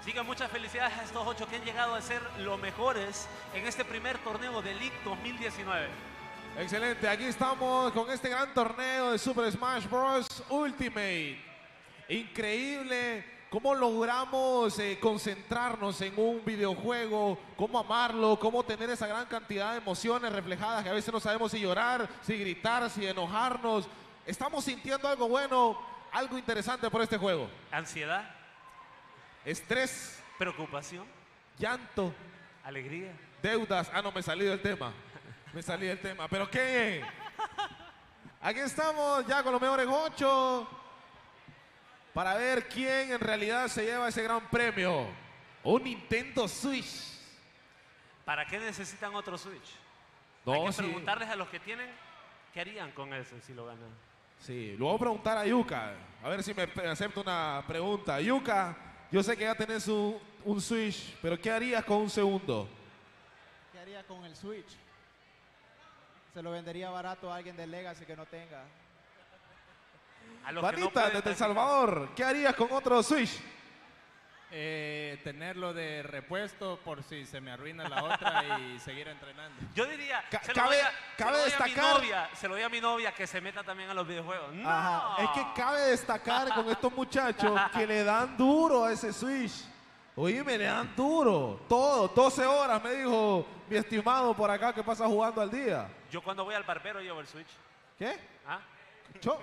Así que muchas felicidades a estos 8 que han llegado a ser los mejores en este primer torneo de League 2019. Excelente, aquí estamos con este gran torneo de Super Smash Bros. Ultimate. Increíble cómo logramos concentrarnos en un videojuego, cómo amarlo, cómo tener esa gran cantidad de emociones reflejadas que a veces no sabemos si llorar, si gritar, si enojarnos. Estamos sintiendo algo bueno, algo interesante por este juego. Ansiedad, Estrés, preocupación, llanto, alegría. deudas. Ah, no, me salí del tema. Me salí del tema. Pero qué. Aquí estamos ya con los mejores 8 para ver quién en realidad se lleva ese gran premio. Un Nintendo Switch. ¿Para qué necesitan otro Switch? No, Hay que sí. preguntarles a los que tienen qué harían con ese si lo ganan. Sí, lo voy a preguntar a Yuka. A ver si me acepta una pregunta. Yuka, yo sé que ya tenés un Switch, pero ¿qué harías con un segundo? ¿Qué haría con el Switch? Se lo vendería barato a alguien de Legacy que no tenga. A los que no Vanita, pueden desde El terminar. Salvador, ¿qué harías con otro Switch? Tenerlo de repuesto por si se me arruina la otra y seguir entrenando. Yo diría, se lo cabe doy a destacar- mi novia que se meta también a los videojuegos. ¡No! Ajá. Es que cabe destacar con estos muchachos que le dan duro a ese Switch. Oíme, le dan duro. Todo, 12 horas, me dijo mi estimado por acá que pasa jugando al día. Yo cuando voy al barbero llevo el Switch. ¿Qué? ¿Ah? Cho.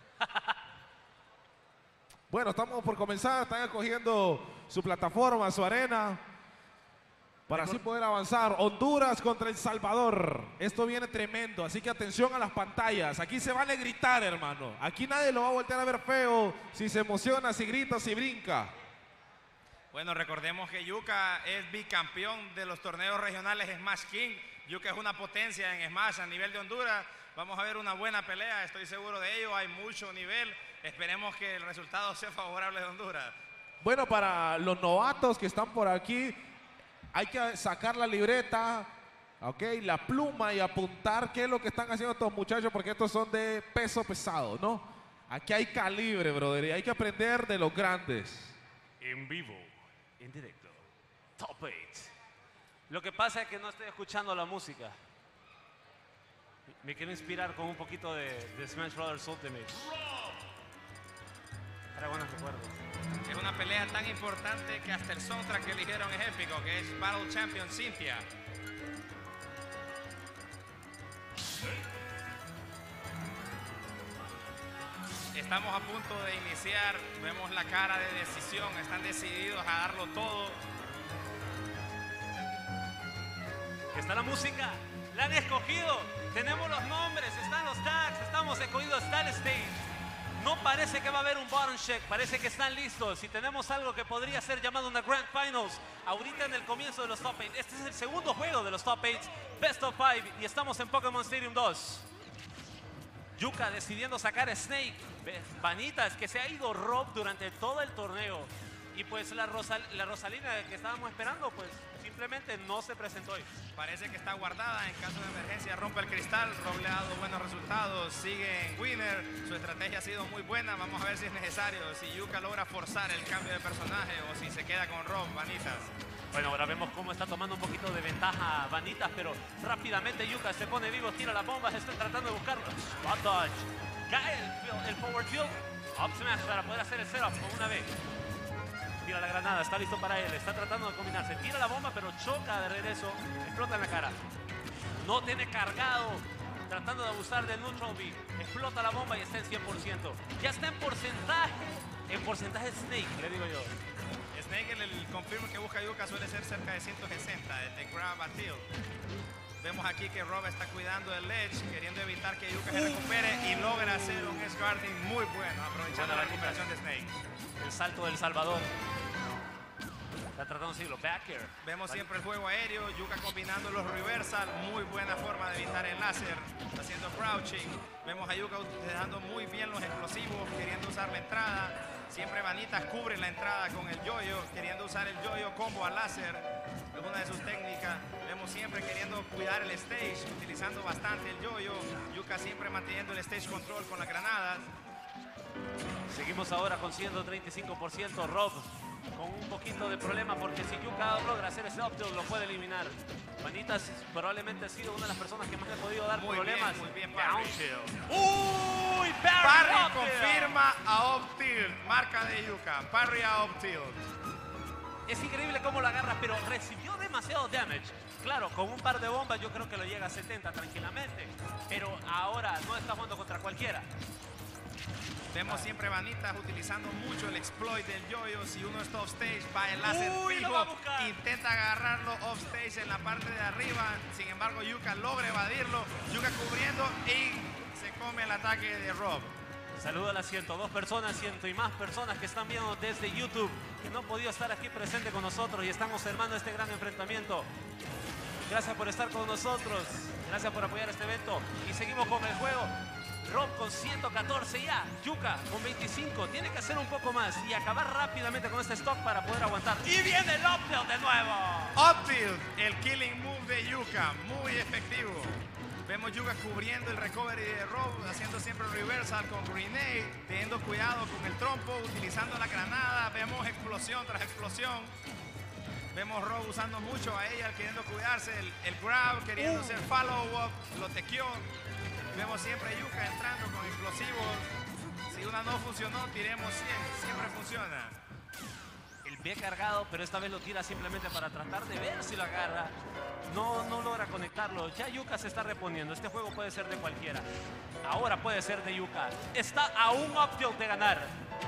Bueno, estamos por comenzar, están escogiendo su plataforma, su arena, para así poder avanzar. Honduras contra El Salvador. Esto viene tremendo, así que atención a las pantallas. Aquí se vale gritar, hermano. Aquí nadie lo va a voltear a ver feo, si se emociona, si grita, si brinca. Bueno, recordemos que Yuka es bicampeón de los torneos regionales Smash King. Yuka es una potencia en Smash a nivel de Honduras. Vamos a ver una buena pelea, estoy seguro de ello. Hay mucho nivel. Esperemos que el resultado sea favorable de Honduras. Bueno, para los novatos que están por aquí, hay que sacar la libreta, ok, la pluma y apuntar qué es lo que están haciendo estos muchachos, porque estos son de peso pesado, ¿no? Aquí hay calibre, brother, y hay que aprender de los grandes. En vivo, en directo. Top 8. Lo que pasa es que no estoy escuchando la música. Me quiero inspirar con un poquito de Smash Bros. Ultimate. Para buenos recuerdos. Es una pelea tan importante que hasta el soundtrack que eligieron es épico, que es Battle Champion Cynthia. Estamos a punto de iniciar, vemos la cara de decisión, están decididos a darlo todo. Aquí está la música, la han escogido, tenemos los nombres, están los tags, estamos escogidos, está el stage. No parece que va a haber un bottom check, parece que están listos. Y tenemos algo que podría ser llamado una Grand Finals, ahorita en el comienzo de los Top 8. Este es el segundo juego de los Top 8, Best of 5, y estamos en Pokémon Stadium 2. Yuka decidiendo sacar a Snake. Vanitas, que se ha ido Rob durante todo el torneo. Y pues la Rosalina que estábamos esperando, pues simplemente no se presentó hoy. Parece que está guardada, en caso de emergencia rompe el cristal. Rob le ha dado buenos resultados, sigue en winner, su estrategia ha sido muy buena. Vamos a ver si es necesario, si Yuka logra forzar el cambio de personaje o si se queda con Rob, Vanitas. Bueno, ahora vemos cómo está tomando un poquito de ventaja Vanitas, pero rápidamente Yuka se pone vivo, tira la bomba, se está tratando de buscarlo. Spot dodge, cae el forward tilt, up smash para poder hacer el setup con una vez. Tira la granada, está listo para él, está tratando de combinarse, tira la bomba pero choca de regreso, explota en la cara. No tiene cargado, tratando de abusar del neutral beam, explota la bomba y está en 100%. Ya está en porcentaje Snake, le digo yo. Snake, el confirm que busca Yuka suele ser cerca de 160, desde grab a tilt. Vemos aquí que Rob está cuidando el ledge, queriendo evitar que Yuka se recupere y logra hacer un edge guarding muy bueno, aprovechando la recuperación de Snake. El salto del Salvador. Está tratando de seguirlo. Back air. Vemos siempre el juego aéreo, Yuka combinando los reversal, muy buena forma de evitar el láser, haciendo crouching. Vemos a Yuka utilizando muy bien los explosivos, queriendo usar la entrada. Siempre Vanitas cubre la entrada con el yoyo, queriendo usar el yoyo combo al láser, alguna de sus técnicas. Vemos siempre queriendo cuidar el stage, utilizando bastante el yoyo. Yuka siempre manteniendo el stage control con las granadas. Seguimos ahora con 135%. Rob con un poquito de problema porque si Yuka logra hacer ese up tilt lo puede eliminar. Vanitas probablemente ha sido una de las personas que más le ha podido dar problemas. Muy bien, Down Parry. tilt. ¡Uy! Parry up tilt. confirma a up tilt. Marca de Yuka. Parry a up tilt. Es increíble cómo lo agarra, pero recibió demasiado damage. Claro, con un par de bombas yo creo que lo llega a 70 tranquilamente. Pero ahora no está jugando contra cualquiera. Vemos siempre Vanitas utilizando mucho el exploit del yoyo. Si uno está offstage, va el láser Uy, lo va a buscar. intenta agarrarlo offstage en la parte de arriba. Sin embargo, Yuka logra evadirlo. Yuka cubriendo y se come el ataque de Rob. Saludo a las 102 personas, 100 y más personas que están viendo desde YouTube, que no han podido estar aquí presente con nosotros y están observando este gran enfrentamiento. Gracias por estar con nosotros, gracias por apoyar este evento y seguimos con el juego. Rob con 114 ya, Yuka con 25, tiene que hacer un poco más y acabar rápidamente con este stock para poder aguantar. Y viene el up tilt de nuevo. Up tilt, el killing move de Yuka, muy efectivo. Vemos Yuka cubriendo el recovery de Rob, haciendo siempre reversal con grenade, teniendo cuidado con el trompo, utilizando la granada. Vemos explosión tras explosión. Vemos Rob usando mucho a ella, queriendo cuidarse, el grab, queriendo hacer follow-up, lo tequeó. Vemos siempre Yuka entrando con explosivos. Si una no funcionó, tiremos 100, siempre funciona. El pie cargado, pero esta vez lo tira simplemente para tratar de ver si lo agarra. No logra conectarlo. Ya Yuka se está reponiendo. Este juego puede ser de cualquiera. Ahora puede ser de Yuka. Está a un up tilt de ganar.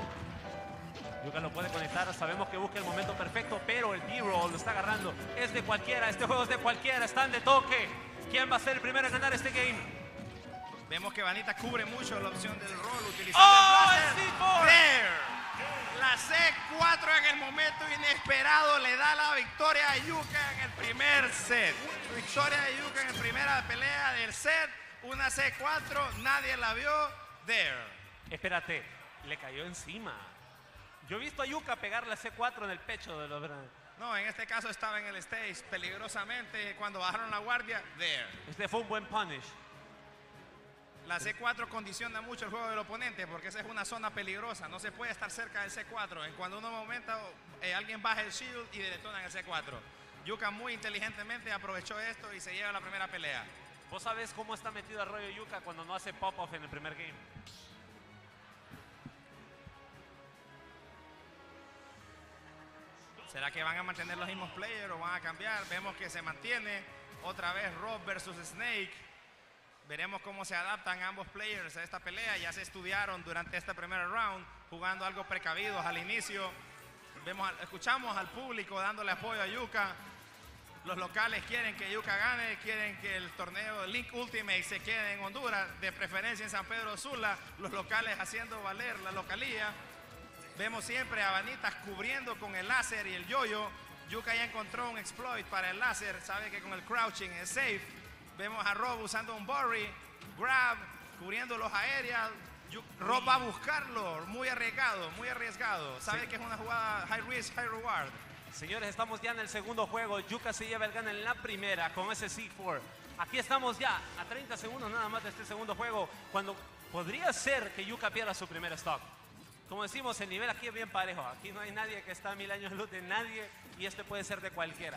Yuka lo puede conectar. Sabemos que busca el momento perfecto, pero el B-roll lo está agarrando. Es de cualquiera. Este juego es de cualquiera. Están de toque. ¿Quién va a ser el primero en ganar este game? Vemos que Vanita cubre mucho la opción del roll utilizando el blaster. C4. There. La C4 en el momento inesperado le da la victoria a Yuka en el primer set. Victoria de Yuka en la primera pelea del set. Una C4, nadie la vio. There. Espérate, le cayó encima. Yo he visto a Yuka pegar la C4 en el pecho de los... No, en este caso estaba en el stage peligrosamente. Cuando bajaron la guardia, there. Este fue un buen punish. La C4 condiciona mucho el juego del oponente porque esa es una zona peligrosa. No se puede estar cerca del C4. En cuando uno momento alguien baja el shield y detonan el C4. Yuka muy inteligentemente aprovechó esto y se lleva la primera pelea. ¿Vos sabés cómo está metido Arroyo Yuka cuando no hace pop-off en el primer game? ¿Será que van a mantener los mismos players o van a cambiar? Vemos que se mantiene otra vez Rob versus Snake. Veremos cómo se adaptan ambos players a esta pelea. Ya se estudiaron durante este primer round, jugando algo precavidos al inicio. Escuchamos al público dándole apoyo a Yuka. Los locales quieren que Yuka gane, quieren que el torneo Link Ultimate se quede en Honduras, de preferencia en San Pedro Sula. Los locales haciendo valer la localía. Vemos siempre a Vanitas cubriendo con el láser y el yoyo. Yuka ya encontró un exploit para el láser, sabe que con el crouching es safe. Vemos a Rob usando un Burry, grab, cubriendo los aéreos. Rob va a buscarlo, muy arriesgado. Sabe que es una jugada high risk, high reward. Señores, estamos ya en el segundo juego. Yuka se lleva el gana en la primera con ese C4. Aquí estamos ya a 30 segundos nada más de este segundo juego, cuando podría ser que Yuka pierda su primer stock. Como decimos, el nivel aquí es bien parejo. Aquí no hay nadie que está a 1000 años luz de nadie y este puede ser de cualquiera.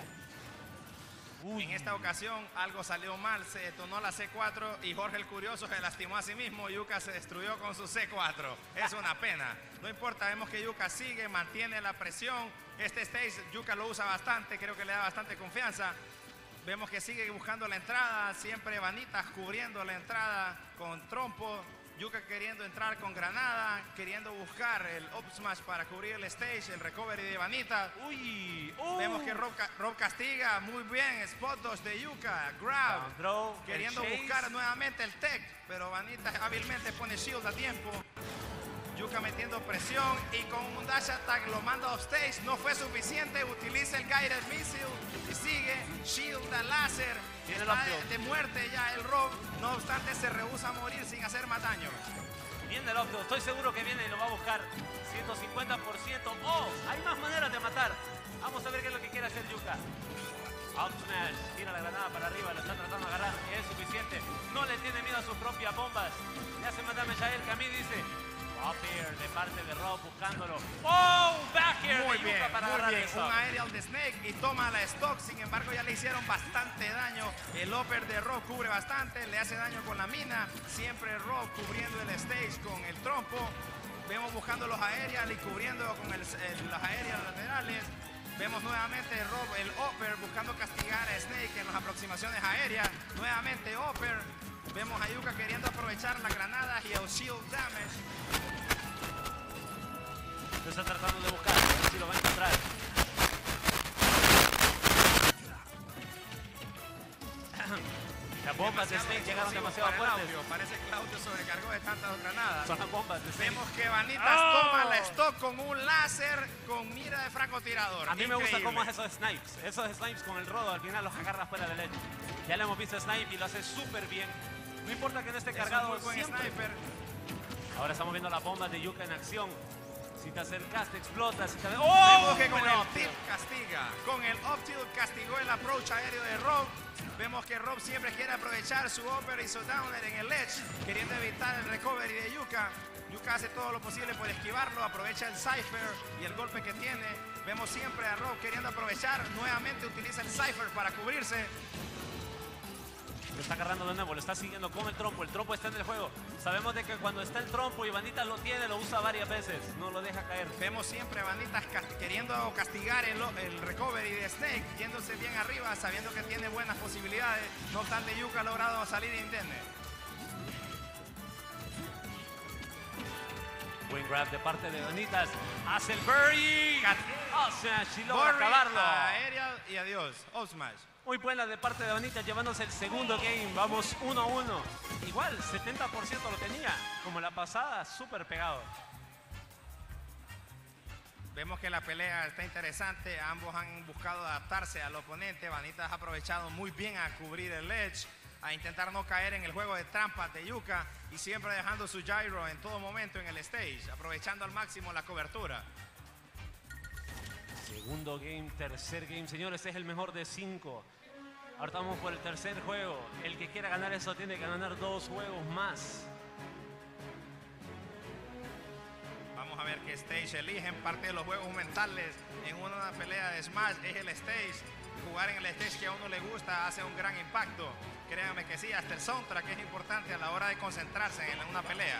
En esta ocasión algo salió mal, se detonó la C4 y Jorge el Curioso se lastimó a sí mismo. Yuka se destruyó con su C4. Es una pena. No importa, vemos que Yuka sigue, mantiene la presión. Este stage Yuka lo usa bastante, creo que le da bastante confianza. Vemos que sigue buscando la entrada, siempre Vanitas cubriendo la entrada con trompo. Yuka queriendo entrar con granada, queriendo buscar el up smash para cubrir el stage, el recovery de Vanita. Vemos que Rob castiga muy bien, spot dodge de Yuka, grab, throw, queriendo buscar nuevamente el tech, pero Vanita hábilmente pone shield a tiempo. Yuka metiendo presión y con un dash attack lo manda off stage, no fue suficiente, utiliza el guided missile y sigue, shield al láser. Está de muerte ya el Rob, no obstante se rehúsa a morir sin hacer más daño. Viene el opto, estoy seguro que viene y lo va a buscar 150%. ¡Oh! Hay más maneras de matar. Vamos a ver qué es lo que quiere hacer Yuka. Up smash, tira la granada para arriba, lo está tratando de agarrar, es suficiente. No le tiene miedo a sus propias bombas. Le hace más damage a él, que a mí dice, Up air de parte de Rob buscándolo. ¡Oh! Back air Muy de bien, Yuka para muy agarrar bien. eso. Un aerial de Snake y toma la stock. Sin embargo, ya le hicieron bastante daño. El upper de Rob cubre bastante, le hace daño con la mina. Siempre Rob cubriendo el stage con el trompo. Vemos buscando los aerials y cubriendo con los aerials laterales. Vemos nuevamente Rob, el upper, buscando castigar a Snake en las aproximaciones aéreas. Nuevamente upper. Vemos a Yuka queriendo aprovechar las granadas y el shield damage. Lo está tratando de buscar, a ver si lo va a encontrar. Las bombas de Snake llegaron demasiado para el fuertes. audio. Parece que Claudio sobrecargó de tantas granadas. Son las bombas de Snake. Vemos que Vanitas toma la stock con un láser con mira de francotirador. A mí me gusta Increíble. cómo es esos snipes. Esos snipes con el rodo al final los agarra fuera del edge. Ya le hemos visto snipe y lo hace súper bien. No importa que no esté Es un cargado muy buen siempre. sniper. Ahora estamos viendo las bombas de Yuka en acción. Si te acercas, te explotas. Si te... Vemos ¡Oh! que con Bueno, el tilt castiga. Con el up tilt castigó el approach aéreo de Rob. Vemos que Rob siempre quiere aprovechar su upper y su downer en el edge, queriendo evitar el recovery de Yuka. Yuka hace todo lo posible por esquivarlo, aprovecha el Cypher y el golpe que tiene. Vemos siempre a Rob queriendo aprovechar. Nuevamente utiliza el Cypher para cubrirse. lo está agarrando de nuevo, lo está siguiendo con el trompo. El trompo está en el juego. Sabemos de que cuando está el trompo y Vanitas lo tiene, lo usa varias veces. No lo deja caer. Vemos siempre a Vanitas queriendo castigar el recovery de Snake, yéndose bien arriba, sabiendo que tiene buenas posibilidades. No obstante, Yuka ha logrado salir indemne. Buen grab de parte de Vanitas. Hace el bury. Oh, smash y logra Borri, acabarlo. aerial y adiós. Up smash. Muy buena de parte de Vanitas, llevándose el segundo game. Vamos 1-1. Igual, 70% lo tenía. Como la pasada, súper pegado. Vemos que la pelea está interesante. Ambos han buscado adaptarse al oponente. Vanitas ha aprovechado muy bien a cubrir el edge, a intentar no caer en el juego de trampas de Yuka y siempre dejando su gyro en todo momento en el stage, aprovechando al máximo la cobertura. Segundo game, tercer game. Señores, este es el mejor de 5. Ahora estamos por el tercer juego. El que quiera ganar eso tiene que ganar 2 juegos más. Vamos a ver qué stage eligen. Parte de los juegos mentales en una pelea de Smash es el stage. Jugar en el stage que a uno le gusta hace un gran impacto. Créanme que sí, hasta el soundtrack es importante a la hora de concentrarse en una pelea.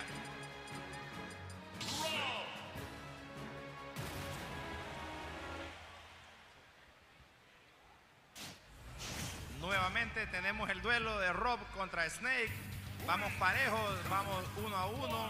Nuevamente tenemos el duelo de Rob contra Snake. Vamos parejos, vamos 1-1.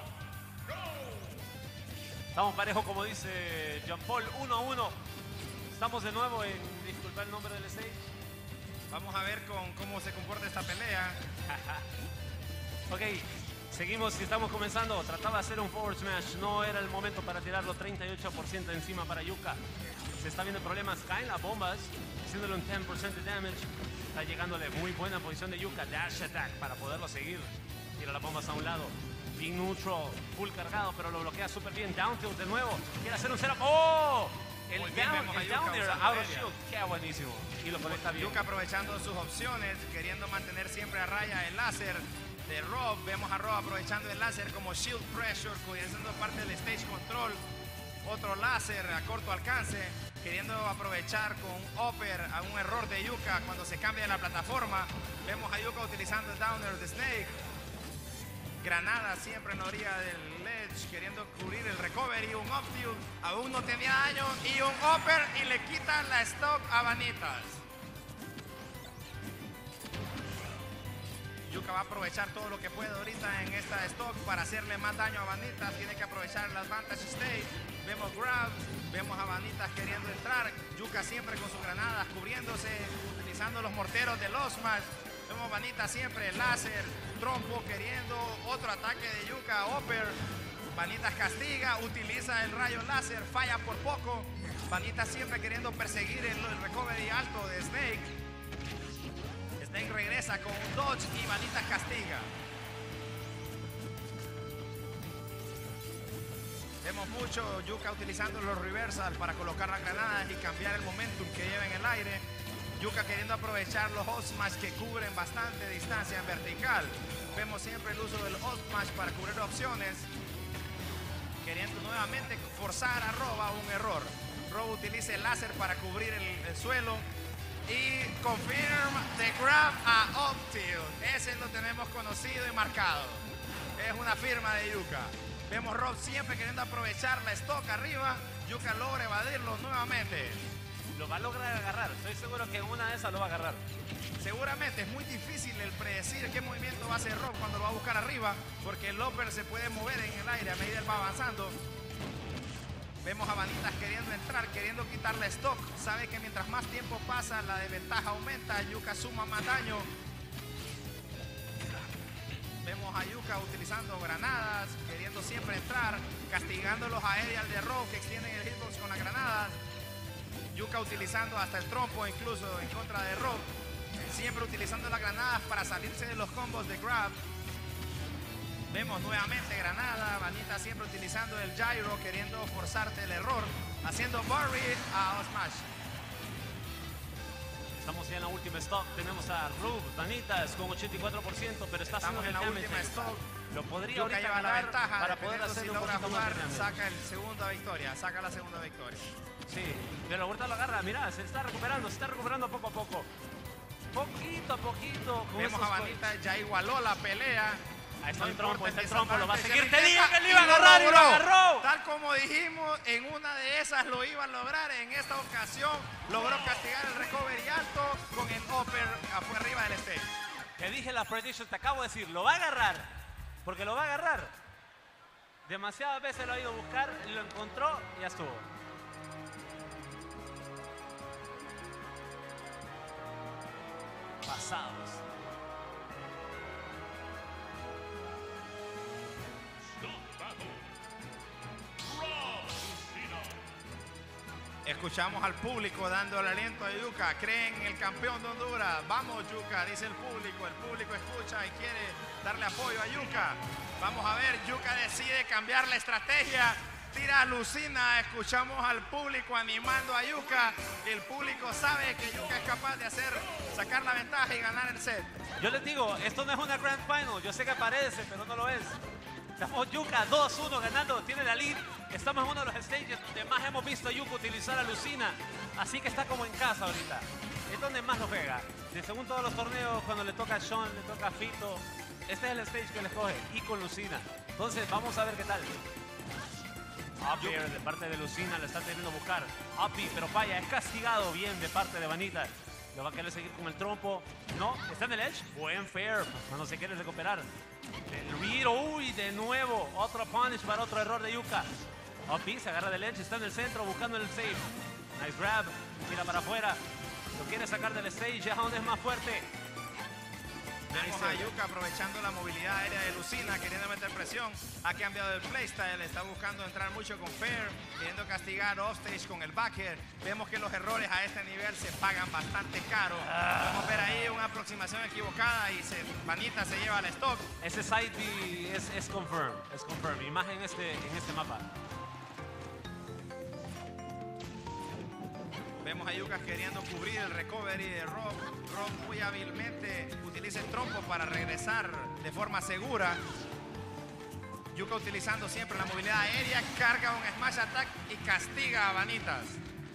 Estamos parejos, como dice Jean Paul, 1-1. Estamos de nuevo en, disculpa el nombre del stage. Vamos a ver cómo se comporta esta pelea. Ok, seguimos y estamos comenzando. Trataba de hacer un forward smash. No era el momento para tirarlo 38% encima para Yuka. Se está viendo problemas. Caen las bombas, haciéndole un 10% de damage. Está llegándole muy buena posición de Yuka. Dash attack para poderlo seguir. Tira las bombas a un lado. Big neutral, full cargado, pero lo bloquea súper bien. Down tilt de nuevo. Quiere hacer un setup. ¡Oh! El Muy bien, vemos a el Yuka down air usando out of ella. shield. Qué buenísimo. Y lo conecta bien. Yuka aprovechando sus opciones, queriendo mantener siempre a raya el láser de Rob. Vemos a Rob aprovechando el láser como shield pressure, siendo parte del stage control. Otro láser a corto alcance, queriendo aprovechar con un upper a un error de Yuka cuando se cambia de la plataforma. Vemos a Yuka utilizando el downer de Snake. Granada siempre en la orilla del ledge, queriendo cubrir el recovery. Un up tilt, aún no tenía daño, y un upper y le quitan la stock a Vanitas. Yuka va a aprovechar todo lo que puede ahorita en esta stock para hacerle más daño a Vanitas. Tiene que aprovechar el advantage state. Vemos grab, vemos a Vanitas queriendo entrar. Yuka siempre con sus granadas cubriéndose, utilizando los morteros de los smash. Vemos Vanitas siempre láser, trompo queriendo otro ataque de Yuka, upper. Vanitas castiga, utiliza el rayo láser, falla por poco. Vanitas siempre queriendo perseguir el recovery alto de Snake. Snake regresa con un dodge y Vanitas castiga. Vemos mucho Yuka utilizando los reversal para colocar las granadas y cambiar el momentum que lleva en el aire. Yuka queriendo aprovechar los up smash que cubren bastante distancia en vertical. Vemos siempre el uso del up smash para cubrir opciones. queriendo nuevamente forzar a Rob a un error. Rob utiliza el láser para cubrir el suelo. Y confirm the grab a up tilt. Ese lo tenemos conocido y marcado. Es una firma de Yuka. Vemos Rob siempre queriendo aprovechar la stock arriba. Yuka logra evadirlo nuevamente. Lo va a lograr agarrar. Estoy seguro que una de esas lo va a agarrar. Seguramente es muy difícil el predecir qué movimiento va a hacer Rob cuando lo va a buscar arriba, porque el upper se puede mover en el aire a medida que va avanzando. Vemos a Vanitas queriendo entrar, queriendo quitar la stock. Sabe que mientras más tiempo pasa, la desventaja aumenta. Yuka suma más daño. Vemos a Yuka utilizando granadas, queriendo siempre entrar, castigando los aéreos de Rob que extienden el hitbox con las granadas. Yuka utilizando hasta el trompo incluso en contra de Rob. Siempre utilizando las granadas para salirse de los combos de grab. Vemos nuevamente granada. Vanita siempre utilizando el gyro, queriendo forzarte el error. Haciendo bury a Smash. Estamos ya en la última stock. Tenemos a Rub, Vanitas con 84%, pero está haciendo Estamos en la damage última ahí. stock. Lo podría Yuka ahorita lleva la ganar ventaja. para poder Dependiendo hacer si un logra poquito más jugar, de damage. saca el segunda victoria. Saca la segunda victoria. Sí, pero ahorita lo agarra. Mira, se está recuperando poco a poco. Poquito a poquito. Con Vemos esos a Vanita ya igualó la pelea. Ahí está No el trompo, importa está el trompo, lo va a desafante, seguir. se Te dije intenta que le iba a y lo agarrar y lo logró. agarró. Tal como dijimos, en una de esas lo iba a lograr. En esta ocasión logró castigar el recovery alto con el upper afuera arriba del stage. Te dije la prediction, te acabo de decir, lo va a agarrar. Porque lo va a agarrar. Demasiadas veces lo ha ido a buscar, lo encontró y ya estuvo. Pasados. Escuchamos al público dando el aliento a Yuka. Creen en el campeón de Honduras. Vamos, Yuka, dice el público. El público escucha y quiere darle apoyo a Yuka. Vamos a ver, Yuka decide cambiar la estrategia. Tira a Lucina. Escuchamos al público animando a Yuka. El público sabe que Yuka es capaz de sacar la ventaja y ganar el set. Yo les digo, esto no es una Grand Final. Yo sé que parece, pero no lo es. Estamos Yuka 2-1 ganando, tiene la lead. Estamos en uno de los stages donde más hemos visto a Yuka utilizar a Lucina. Así que está como en casa ahorita. Es donde más lo juega. Según todos los torneos, cuando le toca a Sean, le toca a Fito, este es el stage que le coge y con Lucina. Entonces, vamos a ver qué tal. Uppy de parte de Lucina le está teniendo a buscar. Uppy, pero falla, es castigado bien de parte de Vanita. Lo va a querer seguir con el trompo. No, está en el edge. Buen fair cuando se quiere recuperar. El read, uy, de nuevo. Otro punish para otro error de Yuka. Uppy se agarra del edge, está en el centro buscando el save. Nice grab, tira para afuera. Lo quiere sacar del stage, ya donde es más fuerte. Vemos a Yuka aprovechando la movilidad aérea de Lucina, queriendo meter presión. Ha cambiado el playstyle, está buscando entrar mucho con fair, queriendo castigar offstage con el backer. Vemos que los errores a este nivel se pagan bastante caro. Podemos ver ahí una aproximación equivocada y Vanita se lleva al stock. Ese side B es confirm, y más en este mapa. Vemos a Yuka queriendo cubrir el recovery de Rob. Rob muy hábilmente utiliza el trompo para regresar de forma segura. Yuka utilizando siempre la movilidad aérea, carga un smash attack y castiga a Vanitas.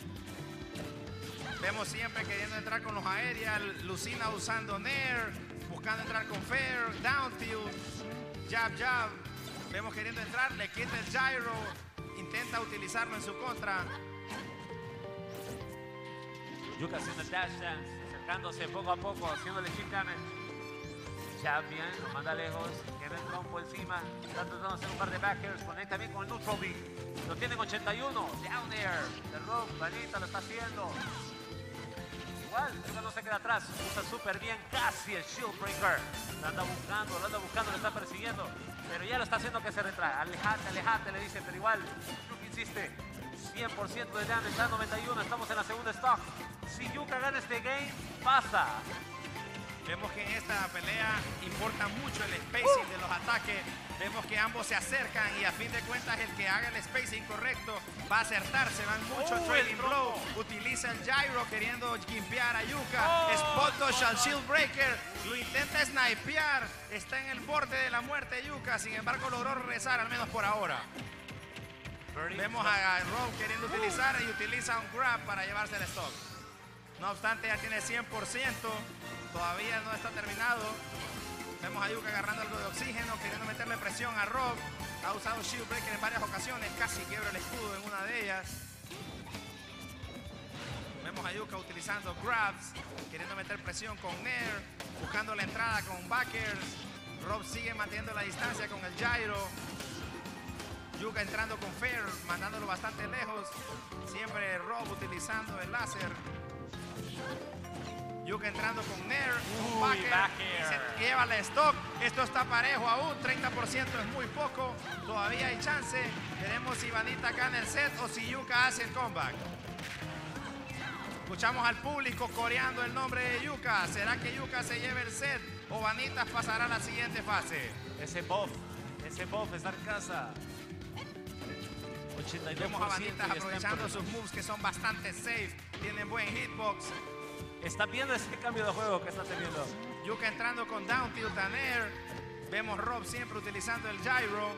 Vemos siempre queriendo entrar con los aéreas. Lucina usando Nair, buscando entrar con fair, down tilt, jab, jab. Vemos queriendo entrar, le quita el gyro, intenta utilizarlo en su contra. Yuka haciendo el dash dance, acercándose poco a poco, haciéndole chip damage. Ya bien, lo manda lejos, queda el trompo encima, está tratando de hacer un par de backers, conecta bien con el neutral B. Lo tienen 81, down air, de Rob, Vanita lo está haciendo. Igual, Yuka no se queda atrás, usa súper bien, casi el shield breaker. Lo anda buscando, lo está persiguiendo, pero ya lo está haciendo que se retrae. Alejate, le dice, pero igual, Yuka insiste. 100% de damage, está 91, estamos en la segunda stock. Si Yuka gana este game, pasa. Vemos que en esta pelea importa mucho el spacing de los ataques. Vemos que ambos se acercan y a fin de cuentas el que haga el spacing correcto va a acertar. Se van mucho trailing blow. Utiliza el gyro queriendo gimpear a Yuka. Spot dodge al shield breaker. Lo intenta snipear. Está en el borde de la muerte Yuka. Sin embargo logró regresar al menos por ahora. Vemos a Rob queriendo utilizar y utiliza un grab para llevarse el stock. No obstante, ya tiene 100%. Todavía no está terminado. Vemos a Yuka agarrando algo de oxígeno, queriendo meterle presión a Rob. Ha usado Shield Breaker en varias ocasiones. Casi quiebra el escudo en una de ellas. Vemos a Yuka utilizando grabs, queriendo meter presión con Nair, buscando la entrada con backers. Rob sigue manteniendo la distancia con el gyro. Yuka entrando con Fair, mandándolo bastante lejos. Siempre Rob utilizando el láser. Yuka entrando con Nair, con backer. Y se lleva el stock. Esto está parejo aún, 30% es muy poco. Todavía hay chance. Veremos si Vanita gana el set o si Yuka hace el comeback. Escuchamos al público coreando el nombre de Yuka. ¿Será que Yuka se lleve el set o Vanitas pasará a la siguiente fase? Ese buff está en casa. 82%. Vemos a Vanitas y está aprovechando en sus moves que son bastante safe. Tienen buen hitbox. Está viendo ese cambio de juego que está teniendo. Yuka entrando con down tilt and air. Vemos Rob siempre utilizando el gyro.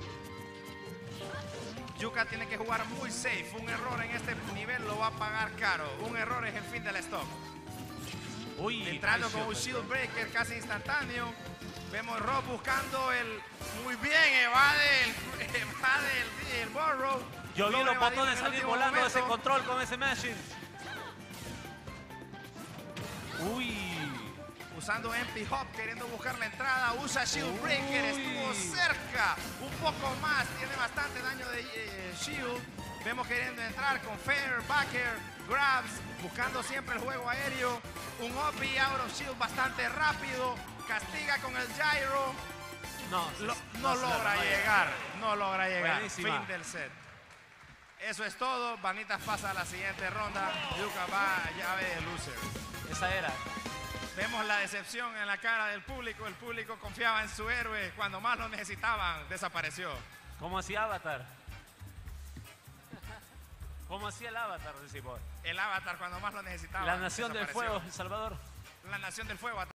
Yuka tiene que jugar muy safe. Un error en este nivel lo va a pagar caro. Un error es el fin del stock. Uy, Entrando nice con un shot. shield breaker casi instantáneo. Vemos Rob buscando el... Muy bien, evade el borrow. Yo vi Logra los evadir botones en el salir último volando de ese momento. control con ese machine. Uy. Usando empty hop, queriendo buscar la entrada. Usa shield breaker, estuvo cerca. Un poco más, tiene bastante daño de shield. Vemos queriendo entrar con fair, backer, grabs. Buscando siempre el juego aéreo. Un up y out of shield bastante rápido. Castiga con el gyro. No, No logra llegar. No logra llegar. Buenísima. Fin del set. Eso es todo. Vanitas pasa a la siguiente ronda. Yuka va a llave de loser. Esa era. Vemos la decepción en la cara del público. El público confiaba en su héroe. Cuando más lo necesitaban, desapareció. ¿Cómo hacía Avatar? ¿Cómo hacía el Avatar, decimos? El avatar cuando más lo necesitaba. La Nación del desapareció. Fuego, El Salvador. La Nación del Fuego.